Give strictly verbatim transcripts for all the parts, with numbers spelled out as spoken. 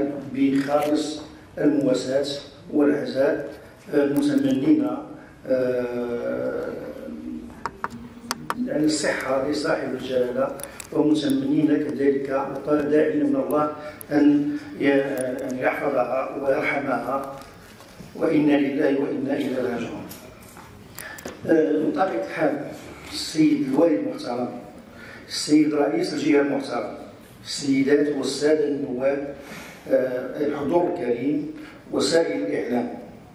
الحال بخالص المواساة والعزاء، متمنين يعني الصحة لصاحب الجلالة، ومتمنين كذلك داعين من الله أن يحفظها ويرحمها، وإنا لله وإنا إليه راجعون. بطبيعة الحال السيد الوالي المحترم، السيد رئيس الجهة المحترم، السيدات والسادة النواب، الحضور الكريم، وسائل الإعلام،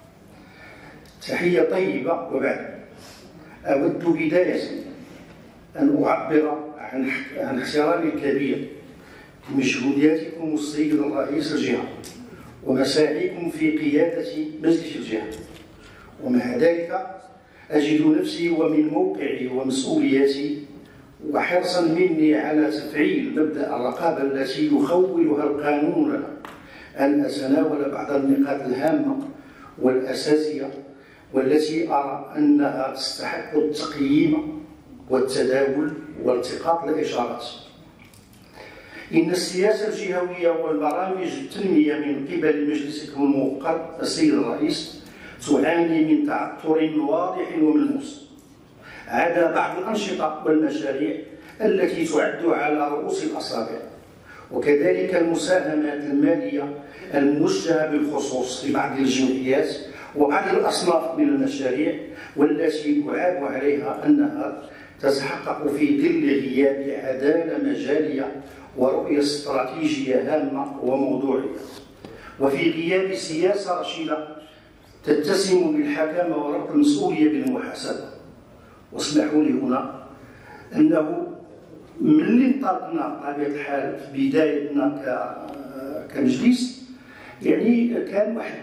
تحية طيبة. وبعد أود بداية أن أعبر عن عن احترامي الكبير لمجهوداتكم السيد الرئيس الجهة ومساعيكم في قيادة مجلس الجهة، ومع ذلك أجد نفسي ومن موقعي ومسؤولياتي وحرصا مني على تفعيل مبدأ الرقابة التي يخولها القانون لنا أن أتناول بعض النقاط الهامة والأساسية والتي أرى أنها تستحق التقييم والتداول والتقاط الإشارات. إن السياسة الجهوية والبرامج التنمية من قبل مجلسكم الموقر السيد الرئيس تعاني من تعثر واضح وملموس، عدا بعض الأنشطة والمشاريع التي تعد على رؤوس الأصابع، وكذلك المساهمات المالية الموجهة بالخصوص في بعض الجمعيات وبعض الأصناف من المشاريع، والتي يعاب عليها أنها تتحقق في ظل غياب عدالة مجالية ورؤية استراتيجية هامة وموضوعية، وفي غياب سياسة رشيدة تتسم بالحكامة وربط المسؤولية بالمحاسبة. واسمحوا لي هنا أنه ملي انطلقنا بطبيعة الحال في بدايتنا كمجلس، يعني كان واحد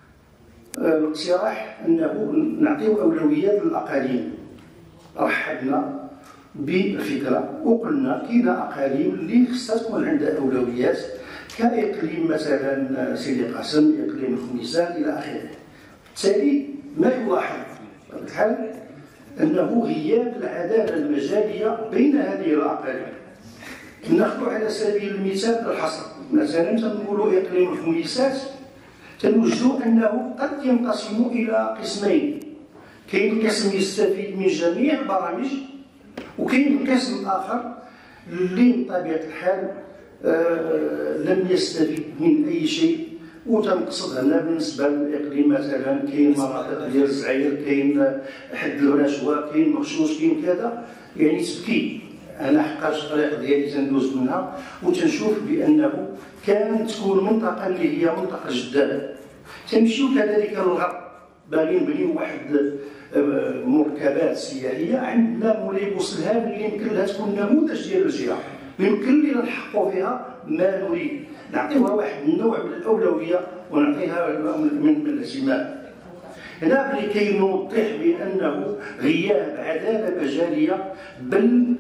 الاقتراح أنه نعطيو أولويات للأقاليم. رحبنا بالفكرة وقلنا كاين أقاليم اللي خصها تكون عندها أولويات، كإقليم مثلا سيدي قاسم، إقليم الخميسان إلى آخره. بالتالي ما يلاحظ بطبيعة الحال أنه غياب العدالة المجالية بين هذه الأقاليم. ناخذ على سبيل المثال الحصر، مثلا تنقولوا إقليم الخميسات، تنوجدوا أنه قد ينقسم إلى قسمين، كاين قسم يستفيد من جميع البرامج، وكاين القسم الآخر اللي بطبيعة الحال آه لم يستفيد من أي شيء. وتنقصد هنا بالنسبة للإقليم مثلا كاين مناطق ديال الزعير، كاين حد الرشوة، كاين مخشوش، كاين كذا، يعني تبكي. أنا حقاش الطريق ديالي تندوز منها وتنشوف بأنه كانت تكون منطقة اللي هي منطقة جدال. تمشيو كذلك للغرب، باغي نبنيو واحد مركبات سياحية عندنا مولاي بوسلهام اللي يمكن لها تكون نموذج ديال الجهة، يمكن لنا نحققوا فيها ما نريد، نعطيوها واحد النوع من الأولوية ونعطيها من الاهتمام. هنا لكي نوضح بأنه غياب عدالة مجالية، بل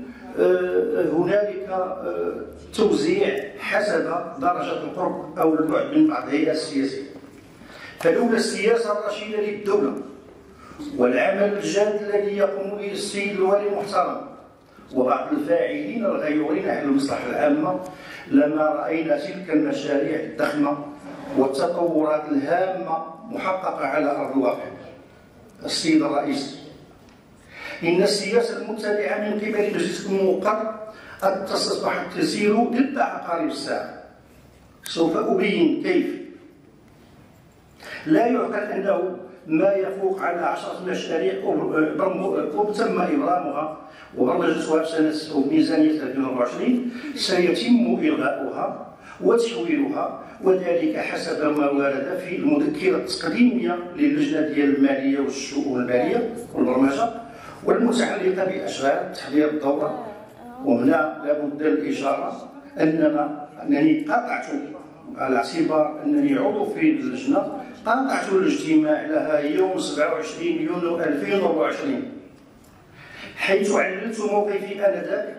هنالك توزيع حسب درجة القرب أو البعد من بعض الهيئات السياسية. فلولا السياسة الرشيدة للدولة والعمل الجاد الذي يقوم به السيد الوالي المحترم وبعض الفاعلين الغيورين على المصلحة العامة، لما رأينا تلك المشاريع الضخمة والتطورات الهامة محققة على أرض الواقع. السيد الرئيس، إن السياسة المتبعة من قبل مجلسكم الموقر قد أصبحت تسير ضد عقارب الساعة. سوف أبين كيف. لا يعقل أنه ما يفوق على عشرة مشاريع تم إبرامها وبرمجتها سنة ميزانية ألفين وأربعة وعشرين سيتم إلغاؤها وتحويلها، وذلك حسب ما ورد في المذكرة التقديمية للجنة ديال المالية والشؤون المالية والبرمجة والمتعلقة بأشغال تحضير الدورة. وهنا لابد الإشارة أننا أنني قطعت على اعتبار أنني عضو في اللجنة، قاطعت الاجتماع لها يوم سبعة وعشرين يونيو ألفين وأربعة وعشرين، حيث عللت موقفي آنذاك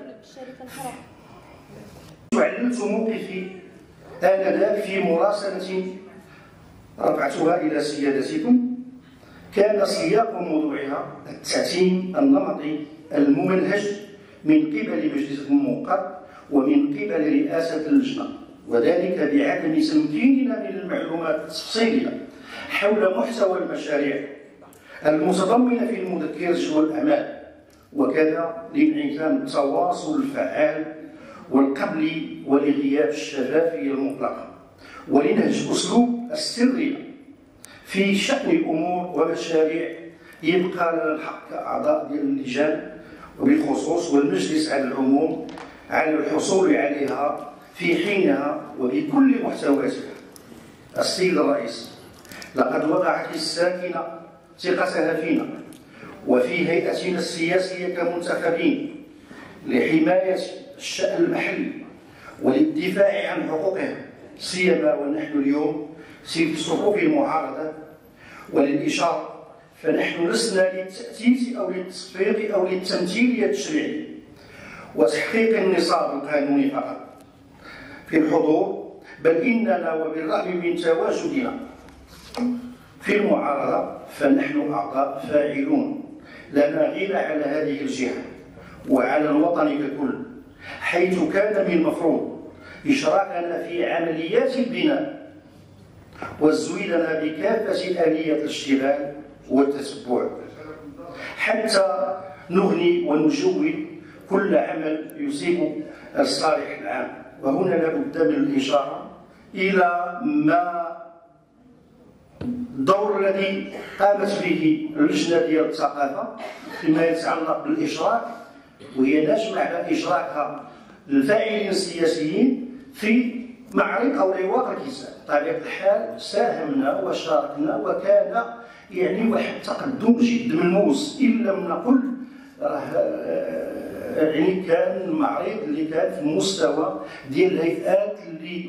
عللت موقفي آنذاك في مراسلة رفعتها إلى سيادتكم. كان سياق موضوعها التعتيم النمطي الممنهج من قبل مجلسكم الموقر ومن قبل رئاسة اللجنة وذلك بعدم تمكيننا من المعلومات التفصيلية حول محتوى المشاريع المتضمنة في المذكرة والأعمال، وكذا لانعدام التواصل الفعال والقبلي ولغياب الشفافية المطلقة ولنهج أسلوب السرية في شأن الأمور ومشاريع يبقى لنا الحق كأعضاء ديال اللجان وبالخصوص والمجلس على العموم على الحصول عليها في حينها وبكل محتوياتها. السيد الرئيس، لقد وضعت الساكنة ثقتها فينا وفي هيئتنا السياسية كمنتخبين لحماية الشأن المحلي وللدفاع عن حقوقه، سيما ونحن اليوم في صفوف المعارضة. وللإشارة فنحن لسنا للتأسيس أو للتصفيق أو للتمثيلية التشريعية وتحقيق النصاب القانوني فقط في الحضور، بل إننا وبالرغم من تواجدنا في المعارضة فنحن أعضاء فاعلون لنا غنى على هذه الجهة وعلى الوطن ككل، حيث كان من المفروض إشراكنا في عمليات البناء وزويدنا بكافة آلية الاشتغال والتتبع حتى نغني ونجود كل عمل يصيب الصالح العام. وهنا لابد من الإشارة إلى ما الدور الذي قامت به اللجنة ديال الثقافة فيما يتعلق بالإشراك، وهي نجمع على إشراكها الفاعلين السياسيين في معرض أو رواق الكتاب. بطبيعة الحال ساهمنا وشاركنا وكان يعني واحد تقدم جد ملموس، إن لم نقل راه يعني كان المعرض اللي كان في المستوى ديال الهيئات اللي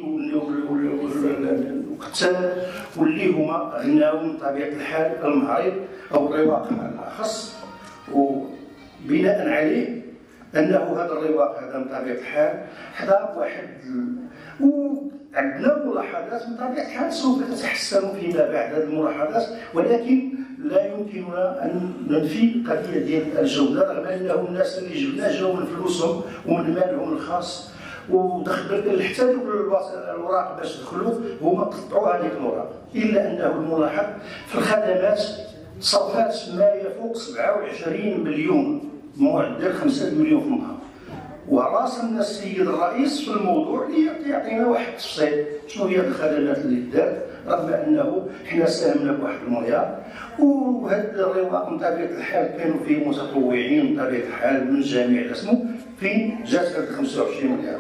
الكتاب واللي هما غناو من طبيعة الحال المعرض أو الرواق على الأخص، وبناء عليه أنه هذا الرواق هذا من طبيعة الحال حدا واحد وعندنا ملاحظات من طبيعة الحال سوف تتحسن فيما بعد هذه الملاحظات، ولكن لا يمكننا أن ننفي القضية ديال الجودة، رغم أنه الناس اللي جبنا جاو من فلوسهم ومن مالهم الخاص، ودخل حتى الأوراق باش دخلوا هما قطعوا هذيك الأوراق، إلا أنه الملاحظ في الخدمات صرفات ما يفوق سبعة وعشرين مليون معدل خمسة مليون في النهار. وراسلنا السيد الرئيس في الموضوع ليعطينا واحد التفصيل شنو هي الخدمات اللي دارت، رغم انه حنا ساهمنا بواحد المليار. وهذا الرواق من طبيعه الحال كانوا فيه متطوعين من طبيعه الحال من جميع الاسمو في جات هذه خمسة وعشرين مليار.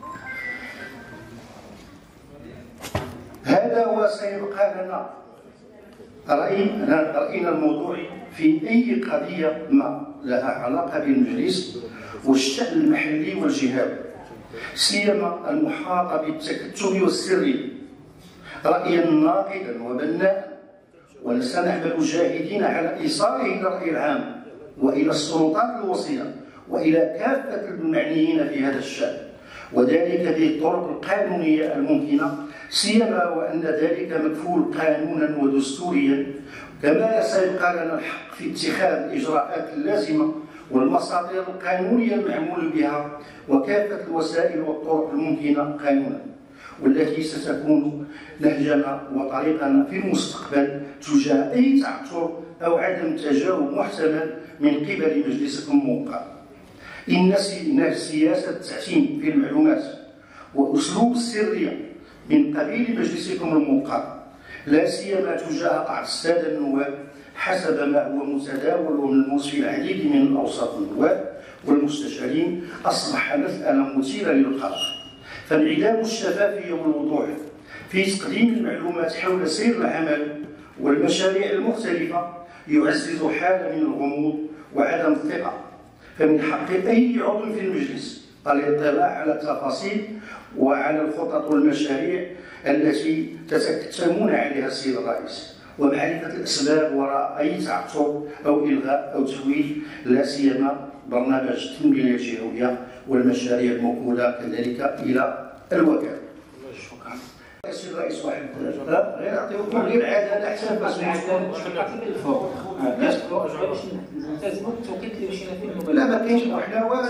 هذا وسيبقى لنا رأي رأينا الموضوعي في أي قضية ما لها علاقة بالمجلس والشأن المحلي والجهوي، سيما المحاطة بالتكتل والسري، رأيا ناقدا وبناء، ولسنعمل جاهدين على إيصاله إلى الرأي العام وإلى السلطات الوصية وإلى كافة المعنيين في هذا الشأن، وذلك بالطرق القانونية الممكنة، سيما وأن ذلك مكفول قانونا ودستوريا، كما سيبقى لنا الحق في اتخاذ الإجراءات اللازمة والمصادر القانونية المعمول بها وكافة الوسائل والطرق الممكنة قانونا، والتي ستكون نهجنا وطريقنا في المستقبل تجاه أي تعثر أو عدم تجاوب محتمل من قبل مجلسكم الموقر. إن سياسة التعتيم في المعلومات وأسلوب السرية من قبيل مجلسكم الموقر، لا سيما تجاه بعض السادة النواب، حسب ما هو متداول وملموس في العديد من الأوساط النواب والمستشارين، أصبح مسألة مثيرة للقلق. فانعدام الشفافية والوضوح في تقديم المعلومات حول سير العمل والمشاريع المختلفة يعزز حالة من الغموض وعدم الثقة. فمن حق أي عضو في المجلس الاطلاع على التفاصيل وعلى الخطط والمشاريع التي تتكتمون عليها السيد الرئيس، ومعرفة الأسباب وراء أي تعثر أو إلغاء أو تحويل، لا سيما برنامج التنمية الجهوية والمشاريع الموكولة كذلك إلى الوكالة. شكرا. السيد الرئيس واحد غير يعطيوكم غير العداله حتى باش نعطي الفوق نلتزموا بالتوقيت اللي مشينا فيه المبادره. لا ما كاينش وحنا والو.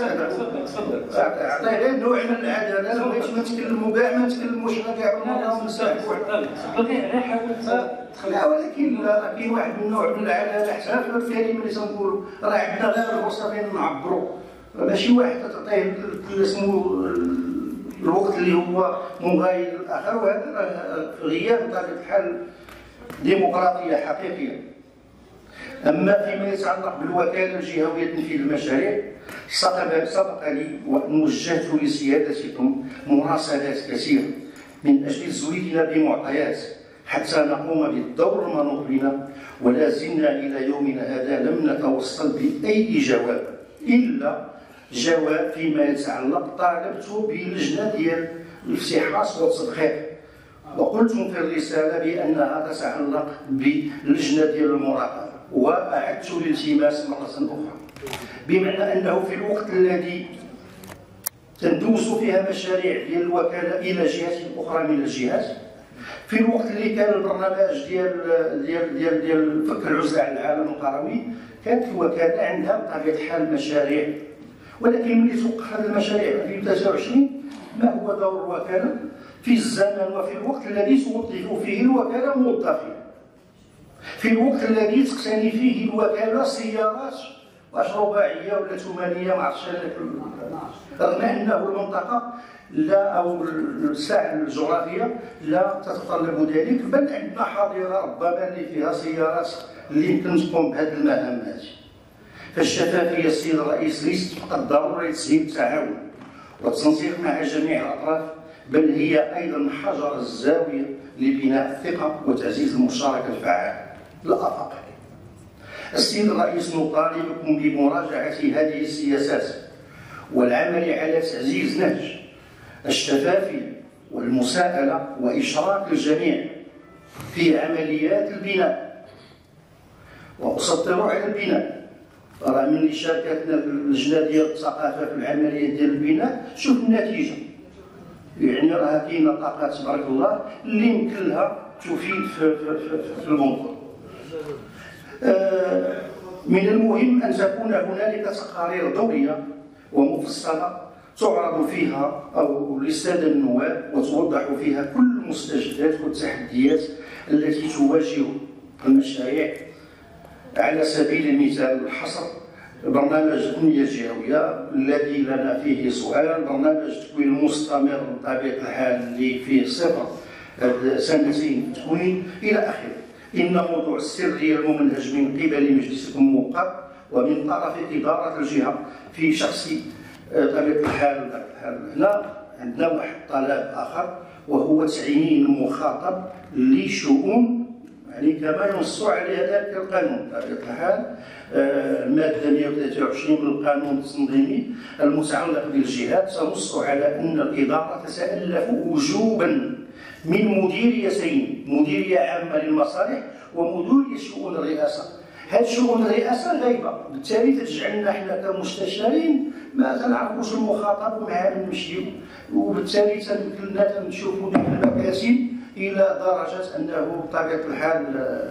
عطي غير نوع من العداله، بغيت ما نتكلموا كاع ما نتكلموش كاع بالمره ونساعدوا. غير حاول لا ولكن لا كاين واحد من النوع من العداله حتى في الكلمه اللي تنقولوا راه عندنا غير الفرصه بين نعبروا، ماشي واحد تعطيه اسمه الوقت اللي هو مغاير للاخر، وهذا في غياب بطبيعه الحال ديمقراطيه حقيقيه. اما فيما يتعلق بالوكاله الجهويه لتنفيذ المشاريع، سبق لي وان وجهت لسيادتكم مراسلات كثيره من اجل تزويدنا بمعطيات حتى نقوم بالدور المنوط بنا، ولا زلنا الى يومنا هذا لم نتوصل باي جواب الا جواب فيما يتعلق طالبت بلجنه ديال الافتحاص والتدقيق، وقلتم في الرساله بانها تتعلق بلجنه ديال المراقبه، واعدت الالتماس مره اخرى، بمعنى انه في الوقت الذي تندوز فيها مشاريع ديال الوكاله الى جهات اخرى من الجهات، في الوقت اللي كان البرنامج ديال ديال ديال ديال فك العزله على العالم القروي، كانت الوكاله عندها بطبيعه الحال مشاريع، ولكن ملي توقف هذه المشاريع في ألفين وثلاثة وعشرين ما هو دور الوكاله في الزمن وفي الوقت الذي توظف فيه الوكاله موظفين، في الوقت الذي تقتني فيه الوكاله سيارات واش رباعيه ولا ثمانيه ما عرفتش، رغم انه المنطقه لا او الساحه الجغرافيه لا تتطلب ذلك، بل عندنا حاضره ربما اللي فيها سيارات اللي يمكن تقوم بهذه المهمات. فالشفافيه السيد الرئيس ليست فقط ضروره لتسهيل التعاون والتنسيق مع جميع الاطراف، بل هي ايضا حجر الزاويه لبناء الثقه وتعزيز المشاركه الفعاله. لا افق. السيد الرئيس نطالبكم بمراجعه هذه السياسات والعمل على تعزيز نهج الشفافيه والمساءله واشراك الجميع في عمليات البناء. واسطر على البناء، راه ملي شاركتنا اللجنه ديال الثقافه في العمليه ديال البناء شوف النتيجه، يعني راه كاينه طاقات تبارك الله اللي يمكن لها تفيد في, في, في, في المنظور. آه من المهم ان تكون هنالك تقارير دوريه ومفصله تعرض فيها او للساده النواب وتوضح فيها كل المستجدات والتحديات التي تواجه المشاريع. على سبيل المثال الحصر برنامج البنيه الجهويه الذي لنا فيه سؤال، برنامج التكوين المستمر بطبيعه الحال اللي فيه صفر سنتين تكوين الى اخره. ان موضوع السريه الممنهج من قبل مجلسكم الموقر ومن طرف اداره الجهه في شخص بطبيعه الحال هنا عندنا واحد الطلب اخر، وهو تعيين المخاطب لشؤون يعني كما ينص على ذلك القانون بطبيعه الحال الماده مئة وثلاثة وعشرين من القانون التنظيمي المتعلق بالجهات تنص على ان الاداره تتالف وجوبا من مديريتين، مديريه عامه للمصالح ومديريه شؤون الرئاسه. هذه شؤون الرئاسه غايبه، بالتالي تجعلنا احنا كمستشارين ما تنعرفوش المخاطب ومع من نمشيو، وبالتالي تمكن لنا تنشوفوا ديك المكاسب الى درجه انه بطبيعه الحال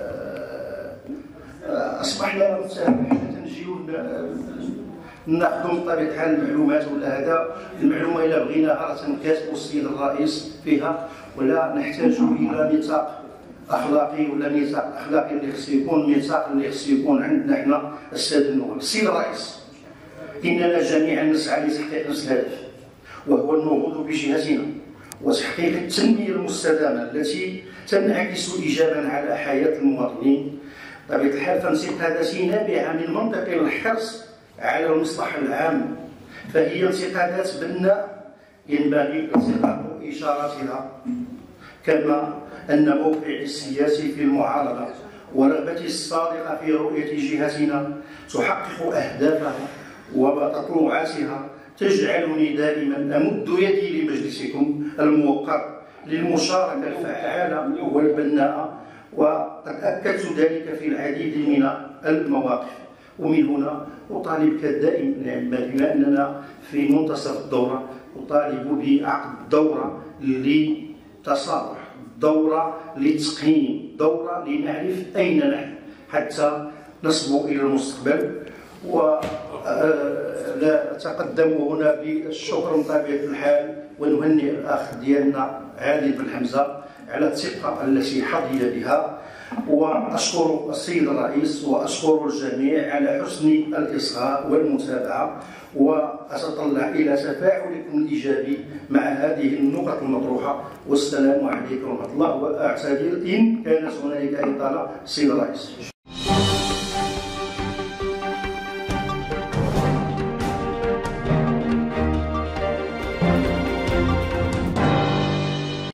اصبحنا تنجيو ناخذوا بطبيعه الحال المعلومات ولا هذا المعلومه الا بغيناها راه تنكاتبوا السيد الرئيس فيها، ولا نحتاج الى ميثاق اخلاقي ولا ميثاق اخلاقي اللي خصو يكون ميثاق اللي خصو يكون عندنا احنا الساده النواب. السيد الرئيس، اننا جميعا نسعى لتحقيق نفس الهدف، وهو النهوض بجهتنا وتحقيق التنميه المستدامه التي تنعكس ايجابا على حياه المواطنين. بطبيعه الحال فانتقاداتي نابعه من منطق الحرص على المصلحه العام، فهي انتقادات بناء ينبغي التقاط اشاراتها، كما ان موقعي السياسي في المعارضه ورغبتي الصادقه في رؤيه جهتنا تحقق اهدافها وتطلعاتها تجعلني دائما امد يدي لمجلسكم الموقر للمشاركه الفعاله والبناءه، وقد اكدت ذلك في العديد من المواقف. ومن هنا اطالبك دائما بما اننا في منتصف الدوره اطالب بعقد دوره لتصالح دورة لتقييم، دورة لنعرف أين نحن حتى نصبو إلى المستقبل. ونتقدم هنا بالشكر من طبيعة الحال ونهنئ الأخ ديالنا عادل بن حمزة على الثقة التي حظي بها، وأشكر السيد الرئيس وأشكر الجميع على حسن الإصغاء والمتابعة، وأتطلع إلى تفاعلكم الإيجابي مع هذه النقط المطروحة. والسلام عليكم ورحمة الله، وأعتذر إن كانت هنالك إطالة. السيد الرئيس.